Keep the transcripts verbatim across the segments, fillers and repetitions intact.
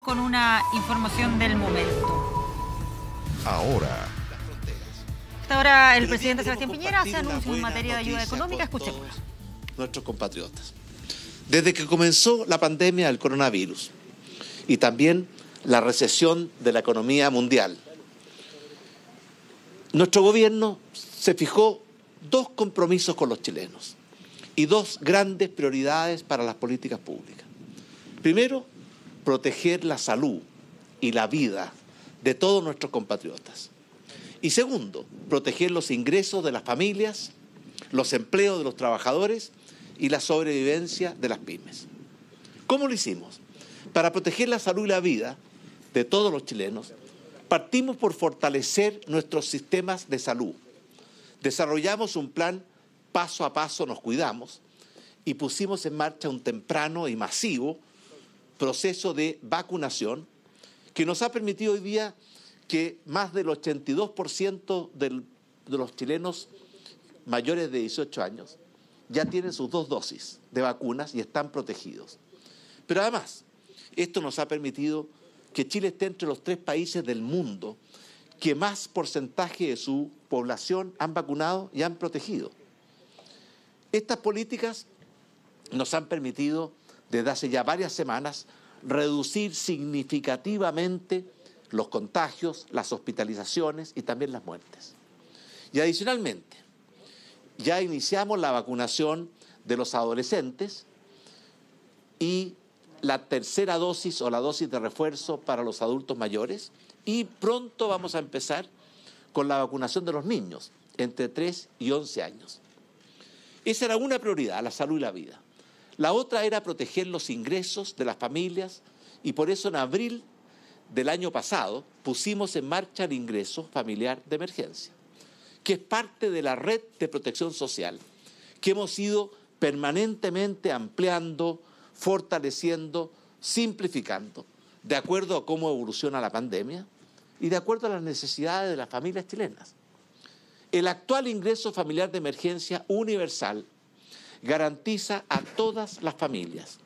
con una información del momento. Ahora. Hasta ahora el presidente Sebastián Piñera hace anuncios en materia de ayuda económica. Escuchemos. Nuestros compatriotas. Desde que comenzó la pandemia del coronavirus y también la recesión de la economía mundial, nuestro gobierno se fijó dos compromisos con los chilenos y dos grandes prioridades para las políticas públicas. Primero, proteger la salud y la vida de todos nuestros compatriotas. Y segundo, proteger los ingresos de las familias, los empleos de los trabajadores y la sobrevivencia de las pymes. ¿Cómo lo hicimos? Para proteger la salud y la vida de todos los chilenos, partimos por fortalecer nuestros sistemas de salud. Desarrollamos un plan paso a paso, nos cuidamos, y pusimos en marcha un temprano y masivo proceso de vacunación que nos ha permitido hoy día que más del ochenta y dos por ciento del, de los chilenos mayores de dieciocho años ya tienen sus dos dosis de vacunas y están protegidos. Pero además, esto nos ha permitido que Chile esté entre los tres países del mundo que más porcentaje de su población han vacunado y han protegido. Estas políticas nos han permitido, desde hace ya varias semanas, reducir significativamente los contagios, las hospitalizaciones y también las muertes. Y adicionalmente, ya iniciamos la vacunación de los adolescentes y la tercera dosis o la dosis de refuerzo para los adultos mayores, y pronto vamos a empezar con la vacunación de los niños entre tres y once años. Esa era una prioridad, la salud y la vida. La otra era proteger los ingresos de las familias, y por eso en abril del año pasado pusimos en marcha el ingreso familiar de emergencia, que es parte de la red de protección social que hemos ido permanentemente ampliando, fortaleciendo, simplificando, de acuerdo a cómo evoluciona la pandemia y de acuerdo a las necesidades de las familias chilenas. El actual ingreso familiar de emergencia universal garantiza a todas las familias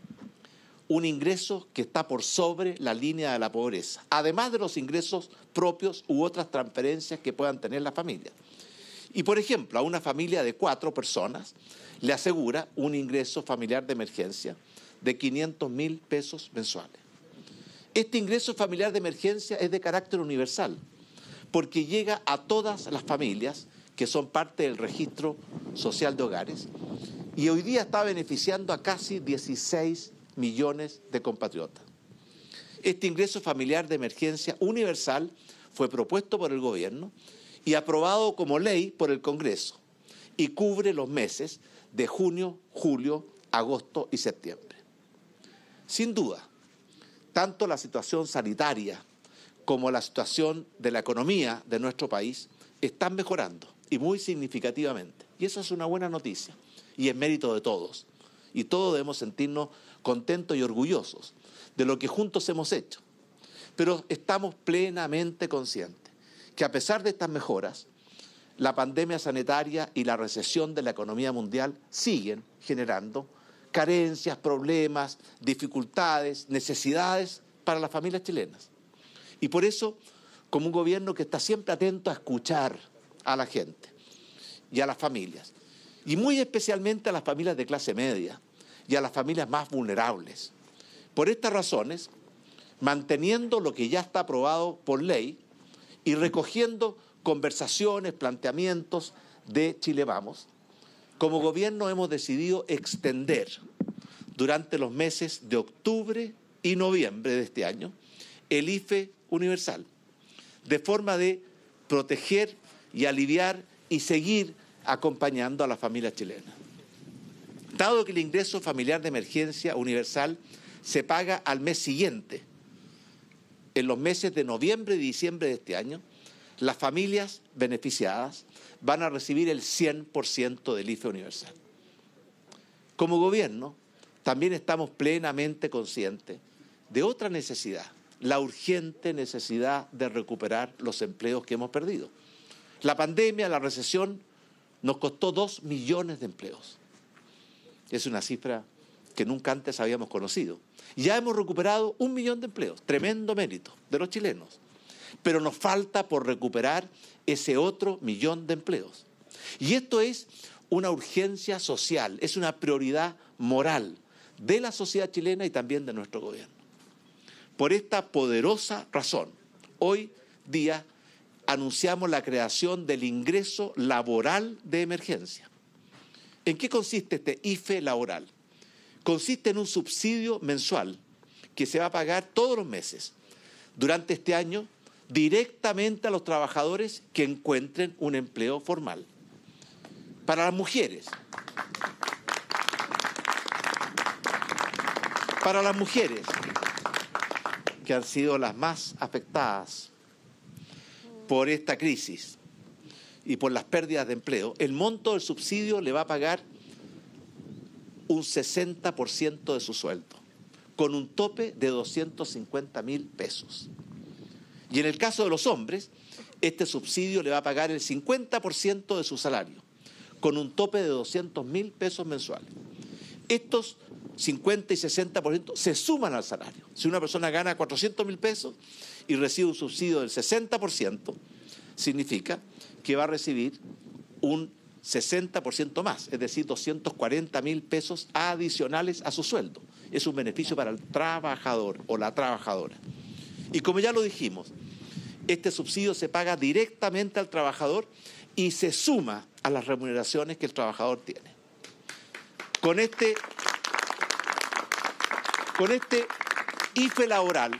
un ingreso que está por sobre la línea de la pobreza, además de los ingresos propios u otras transferencias que puedan tener las familias. Y, por ejemplo, a una familia de cuatro personas le asegura un ingreso familiar de emergencia de quinientos mil pesos mensuales. Este ingreso familiar de emergencia es de carácter universal, porque llega a todas las familias que son parte del registro social de hogares, y hoy día está beneficiando a casi dieciséis millones de compatriotas. Este ingreso familiar de emergencia universal fue propuesto por el gobierno y aprobado como ley por el Congreso, y cubre los meses de junio, julio, agosto y septiembre. Sin duda, tanto la situación sanitaria como la situación de la economía de nuestro país están mejorando, y muy significativamente. Y eso es una buena noticia, y es mérito de todos. Y todos debemos sentirnos contentos y orgullosos de lo que juntos hemos hecho. Pero estamos plenamente conscientes que a pesar de estas mejoras, la pandemia sanitaria y la recesión de la economía mundial siguen generando carencias, problemas, dificultades, necesidades para las familias chilenas. Y por eso, como un gobierno que está siempre atento a escuchar a la gente y a las familias, y muy especialmente a las familias de clase media y a las familias más vulnerables. Por estas razones, manteniendo lo que ya está aprobado por ley y recogiendo conversaciones, planteamientos de Chile Vamos, como gobierno hemos decidido extender durante los meses de octubre y noviembre de este año el I F E universal, de forma de proteger y aliviar y seguir acompañando a la familia chilena. Dado que el ingreso familiar de emergencia universal se paga al mes siguiente, en los meses de noviembre y diciembre de este año, las familias beneficiadas van a recibir el cien por ciento del I F E universal. Como gobierno, también estamos plenamente conscientes de otra necesidad, la urgente necesidad de recuperar los empleos que hemos perdido. La pandemia, la recesión, nos costó dos millones de empleos. Es una cifra que nunca antes habíamos conocido. Ya hemos recuperado un millón de empleos, tremendo mérito de los chilenos. Pero nos falta por recuperar ese otro millón de empleos. Y esto es una urgencia social, es una prioridad moral de la sociedad chilena y también de nuestro gobierno. Por esta poderosa razón, hoy día anunciamos la creación del ingreso laboral de emergencia. ¿En qué consiste este I F E laboral? Consiste en un subsidio mensual que se va a pagar todos los meses durante este año directamente a los trabajadores que encuentren un empleo formal. Para las mujeres, para las mujeres que han sido las más afectadas por esta crisis y por las pérdidas de empleo, el monto del subsidio le va a pagar un sesenta por ciento de su sueldo, con un tope de doscientos cincuenta mil pesos. Y en el caso de los hombres, este subsidio le va a pagar el cincuenta por ciento de su salario, con un tope de doscientos mil pesos mensuales. Estos cincuenta y sesenta por ciento se suman al salario. Si una persona gana cuatrocientos mil pesos y recibe un subsidio del sesenta por ciento, significa que va a recibir un sesenta por ciento más, es decir, doscientos cuarenta mil pesos adicionales a su sueldo. Es un beneficio para el trabajador o la trabajadora. Y como ya lo dijimos, este subsidio se paga directamente al trabajador y se suma a las remuneraciones que el trabajador tiene. Con este, con este I F E laboral,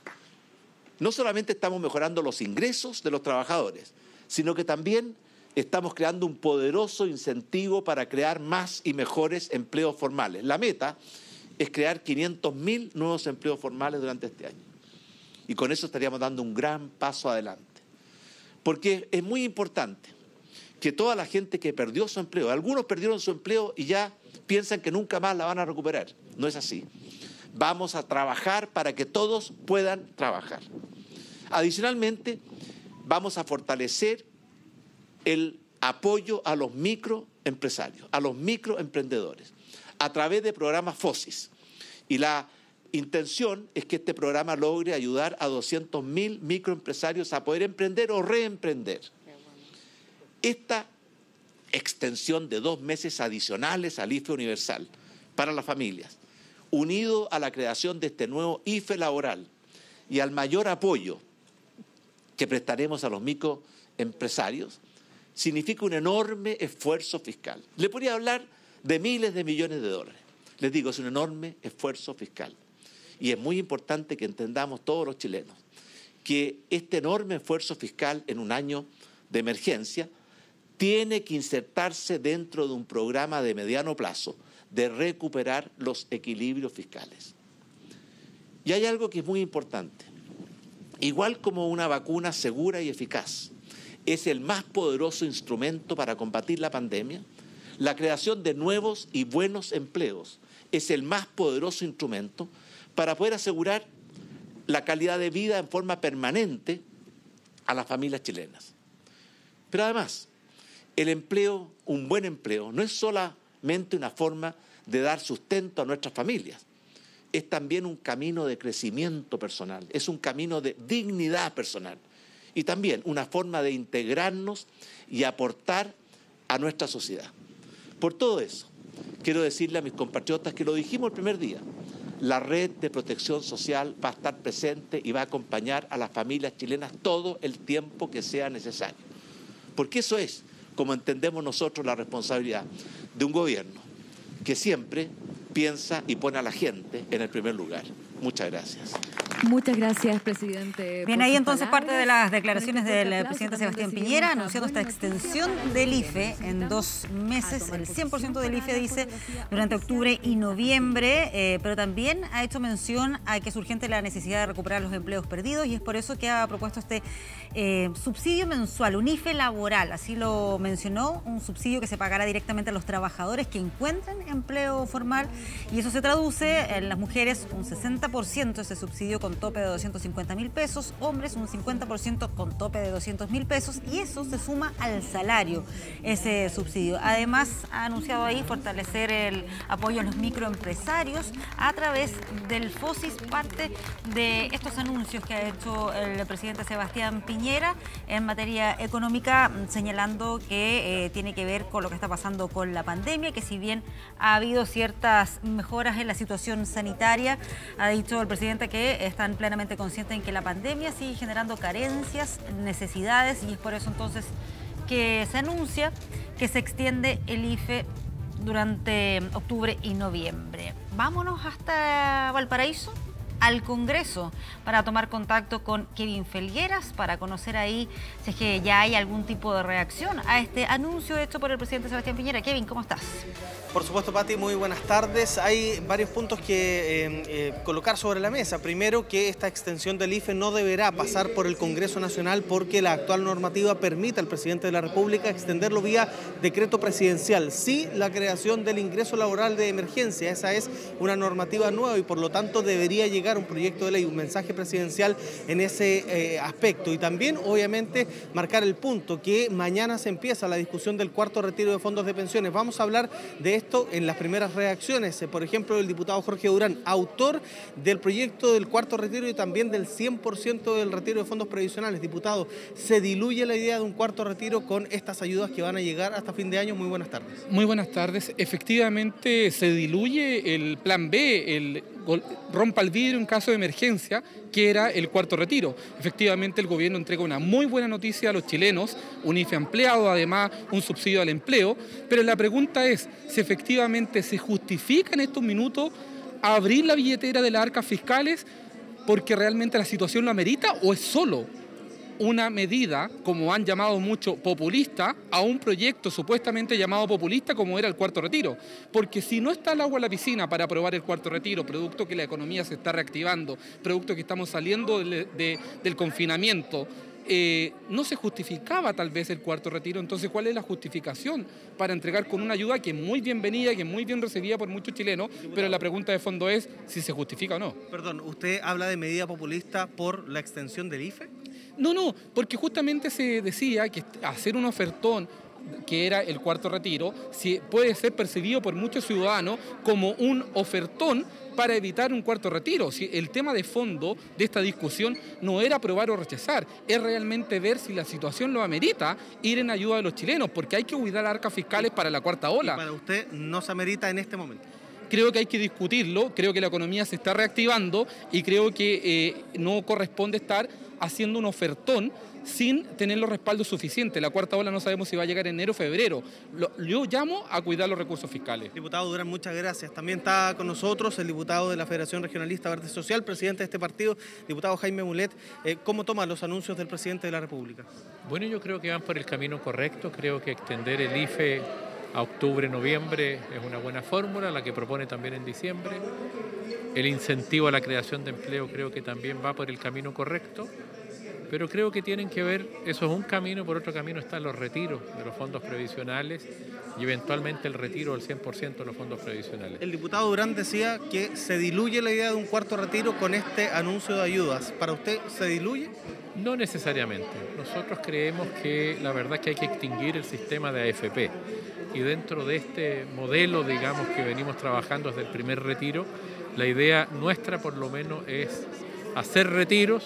no solamente estamos mejorando los ingresos de los trabajadores, sino que también estamos creando un poderoso incentivo para crear más y mejores empleos formales. La meta es crear quinientos mil nuevos empleos formales durante este año. Y con eso estaríamos dando un gran paso adelante. Porque es muy importante que toda la gente que perdió su empleo, algunos perdieron su empleo y ya piensan que nunca más la van a recuperar. No es así. Vamos a trabajar para que todos puedan trabajar. Adicionalmente, vamos a fortalecer el apoyo a los microempresarios, a los microemprendedores, a través de programas FOSIS. Y la intención es que este programa logre ayudar a doscientos mil microempresarios a poder emprender o reemprender. Esta extensión de dos meses adicionales al I F E universal para las familias, unido a la creación de este nuevo I F E laboral y al mayor apoyo que prestaremos a los microempresarios, significa un enorme esfuerzo fiscal. Le podría hablar de miles de millones de dólares. Les digo, es un enorme esfuerzo fiscal. Y es muy importante que entendamos todos los chilenos que este enorme esfuerzo fiscal en un año de emergencia tiene que insertarse dentro de un programa de mediano plazo de recuperar los equilibrios fiscales. Y hay algo que es muy importante. Igual como una vacuna segura y eficaz es el más poderoso instrumento para combatir la pandemia, la creación de nuevos y buenos empleos es el más poderoso instrumento para poder asegurar la calidad de vida en forma permanente a las familias chilenas. Pero además, el empleo, un buen empleo, no es solamente una forma de dar sustento a nuestras familias, es también un camino de crecimiento personal, es un camino de dignidad personal y también una forma de integrarnos y aportar a nuestra sociedad. Por todo eso, quiero decirle a mis compatriotas que lo dijimos el primer día, la red de protección social va a estar presente y va a acompañar a las familias chilenas todo el tiempo que sea necesario. Porque eso es como entendemos nosotros la responsabilidad de un gobierno que siempre piensa y pone a la gente en el primer lugar. Muchas gracias. Muchas gracias, presidente. Bien, ahí entonces parte de las declaraciones del presidente Sebastián Piñera anunciando esta extensión del I F E en dos meses, el cien por ciento del I F E dice, durante octubre y noviembre, eh, pero también ha hecho mención a que es urgente la necesidad de recuperar los empleos perdidos y es por eso que ha propuesto este eh, subsidio mensual, un I F E laboral, así lo mencionó, un subsidio que se pagará directamente a los trabajadores que encuentren empleo formal y eso se traduce en las mujeres un sesenta cincuenta por ciento ese subsidio con tope de doscientos cincuenta mil pesos, hombres un cincuenta por ciento con tope de doscientos mil pesos, y eso se suma al salario, ese subsidio. Además, ha anunciado ahí fortalecer el apoyo a los microempresarios a través del FOSIS, parte de estos anuncios que ha hecho el presidente Sebastián Piñera en materia económica, señalando que eh, tiene que ver con lo que está pasando con la pandemia, que si bien ha habido ciertas mejoras en la situación sanitaria, ha dicho el presidente que están plenamente conscientes en que la pandemia sigue generando carencias, necesidades, y es por eso entonces que se anuncia que se extiende el I F E durante octubre y noviembre. Vámonos hasta Valparaíso, al Congreso, para tomar contacto con Kevin Felgueras, para conocer ahí si es que ya hay algún tipo de reacción a este anuncio hecho por el presidente Sebastián Piñera. Kevin, ¿cómo estás? Por supuesto, Pati, muy buenas tardes. Hay varios puntos que eh, eh, colocar sobre la mesa. Primero, que esta extensión del I F E no deberá pasar por el Congreso Nacional porque la actual normativa permite al presidente de la República extenderlo vía decreto presidencial. Sí, la creación del ingreso laboral de emergencia, esa es una normativa nueva y por lo tanto debería llegar un proyecto de ley, un mensaje presidencial en ese eh, aspecto. Y también, obviamente, marcar el punto que mañana se empieza la discusión del cuarto retiro de fondos de pensiones. Vamos a hablar de esto en las primeras reacciones. Por ejemplo, el diputado Jorge Durán, autor del proyecto del cuarto retiro y también del cien por ciento del retiro de fondos previsionales. Diputado, ¿se diluye la idea de un cuarto retiro con estas ayudas que van a llegar hasta fin de año? Muy buenas tardes. Muy buenas tardes. Efectivamente, se diluye el plan B, el rompa el vidrio en caso de emergencia, que era el cuarto retiro. Efectivamente, el gobierno entrega una muy buena noticia a los chilenos, un I F E ampliado, además un subsidio al empleo, pero la pregunta es si efectivamente se justifica en estos minutos abrir la billetera de las arcas fiscales porque realmente la situación lo amerita, o es solo una medida, como han llamado mucho, populista, a un proyecto supuestamente llamado populista como era el cuarto retiro. Porque si no está el agua en la piscina para aprobar el cuarto retiro, producto que la economía se está reactivando, producto que estamos saliendo de, de, del confinamiento, eh, no se justificaba tal vez el cuarto retiro. Entonces, ¿cuál es la justificación para entregar con una ayuda que es muy bienvenida, que es muy bien recibida por muchos chilenos, pero la pregunta de fondo es si se justifica o no? Perdón, ¿usted habla de medida populista por la extensión del I F E? No, no, porque justamente se decía que hacer un ofertón, que era el cuarto retiro, si puede ser percibido por muchos ciudadanos como un ofertón para evitar un cuarto retiro. Si el tema de fondo de esta discusión no era aprobar o rechazar, es realmente ver si la situación lo amerita ir en ayuda de los chilenos, porque hay que cuidar arcas fiscales para la cuarta ola. ¿Y para usted no se amerita en este momento? Creo que hay que discutirlo, creo que la economía se está reactivando y creo que eh, no corresponde estar haciendo un ofertón sin tener los respaldos suficientes. La cuarta ola no sabemos si va a llegar en enero o febrero. Lo, yo llamo a cuidar los recursos fiscales. Diputado Durán, muchas gracias. También está con nosotros el diputado de la Federación Regionalista Verde Social, presidente de este partido, diputado Jaime Mulet. Eh, ¿Cómo toma los anuncios del presidente de la República? Bueno, yo creo que van por el camino correcto. Creo que extender el I F E a octubre, noviembre es una buena fórmula, la que propone también en diciembre. El incentivo a la creación de empleo creo que también va por el camino correcto, pero creo que tienen que ver, eso es un camino, por otro camino están los retiros de los fondos previsionales y eventualmente el retiro del cien por ciento de los fondos previsionales. El diputado Durán decía que se diluye la idea de un cuarto retiro con este anuncio de ayudas. ¿Para usted se diluye? No necesariamente. Nosotros creemos que la verdad es que hay que extinguir el sistema de A F P. Y dentro de este modelo, digamos, que venimos trabajando desde el primer retiro, la idea nuestra por lo menos es hacer retiros,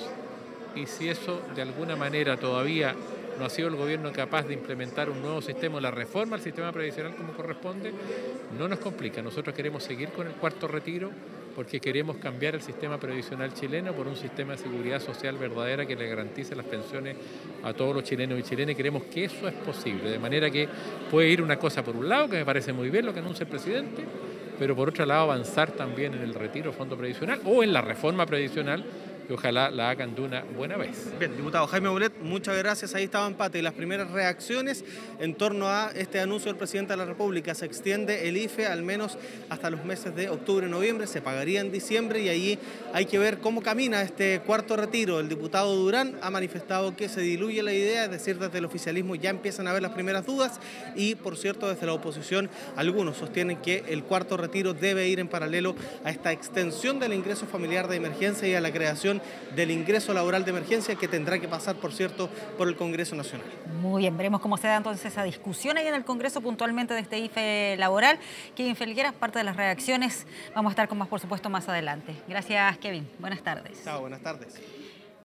y si eso de alguna manera todavía no ha sido el gobierno capaz de implementar un nuevo sistema, la reforma al sistema previsional como corresponde, no nos complica. Nosotros queremos seguir con el cuarto retiro porque queremos cambiar el sistema previsional chileno por un sistema de seguridad social verdadera que le garantice las pensiones a todos los chilenos y chilenas, y creemos que eso es posible, de manera que puede ir una cosa por un lado, que me parece muy bien lo que anuncia el presidente, pero por otro lado avanzar también en el retiro de fondo previsional o en la reforma previsional, que ojalá la hagan de una buena vez. Bien, diputado Jaime Mulet, muchas gracias. Ahí estaba empate. Y las primeras reacciones en torno a este anuncio del presidente de la República. Se extiende el I F E al menos hasta los meses de octubre y noviembre, se pagaría en diciembre y allí hay que ver cómo camina este cuarto retiro. El diputado Durán ha manifestado que se diluye la idea, es decir, desde el oficialismo ya empiezan a haber las primeras dudas y, por cierto, desde la oposición algunos sostienen que el cuarto retiro debe ir en paralelo a esta extensión del ingreso familiar de emergencia y a la creación del ingreso laboral de emergencia que tendrá que pasar, por cierto, por el Congreso Nacional. Muy bien, veremos cómo se da entonces esa discusión ahí en el Congreso puntualmente de este I F E laboral. Kevin Felgueras, parte de las reacciones, vamos a estar con más, por supuesto, más adelante. Gracias, Kevin. Buenas tardes. Chao, buenas tardes.